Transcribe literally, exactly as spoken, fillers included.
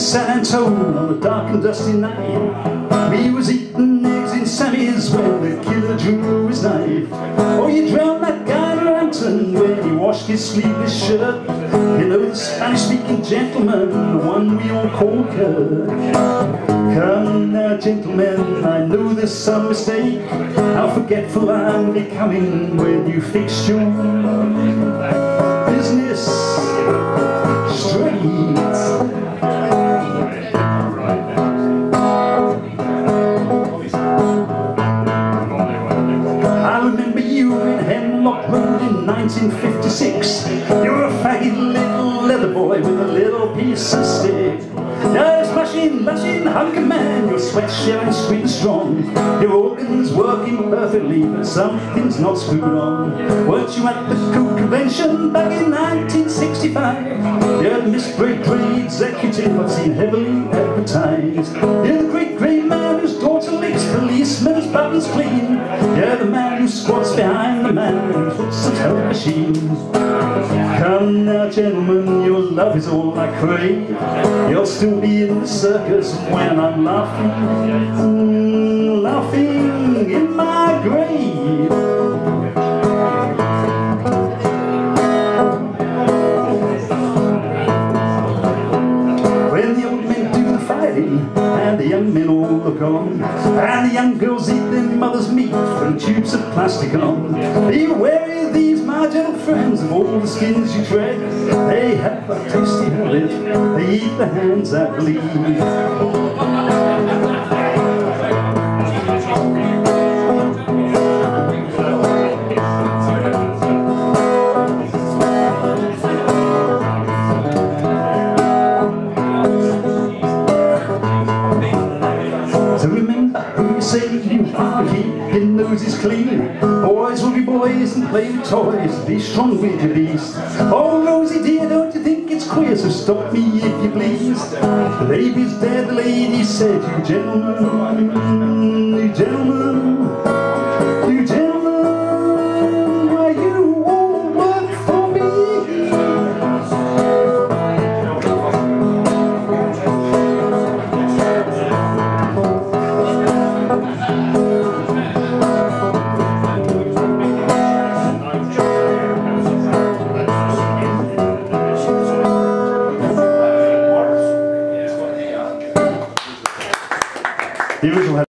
San Antonio on a dark and dusty night. We was eating eggs in Sammy's when the killer drew his knife. Oh, you drowned that guy in Rampton when he washed his sleeveless shirt. You know, the Spanish-speaking gentleman, the one we all call Kirk. Come now, gentlemen, I know there's some mistake. How forgetful I'm becoming when you fixed your business straight. In nineteen fifty-six, you were a faggy little leather boy with a little piece of stick. You're smashing, lashing, hunkin' man, your sweat sharing sweet and strong. Your organs working perfectly, but something's not screwed on. Weren't you at the Cool Convention back in nineteen sixty-five? You're the Miss Great Grey executive I've seen heavily advertised. You're the great grey man whose daughter licks policemen's buttons clean. You're the man who squats behind the man who puts the time machine. Come now, gentlemen, your love is all I crave. You'll still be in the circus when I'm laughing, mm, laughing in my grave. When the old men do the fighting and the young men all look on, and the young girls eat their mother's meat from tubes of plastic on, be wary of these, my gentle friends, of all the skins you tread. They have a tasty habit, they eat the hands that bleed. So remember who you say you are, keep your noses clean. Boys will be boys and play with toys, be strong with your beast. Oh Rosie dear, don't you think it's queer, so stop me if you please. The baby's dead, the lady said, you gentlemen, you gentlemen, you gentlemen, why you all work for me. The original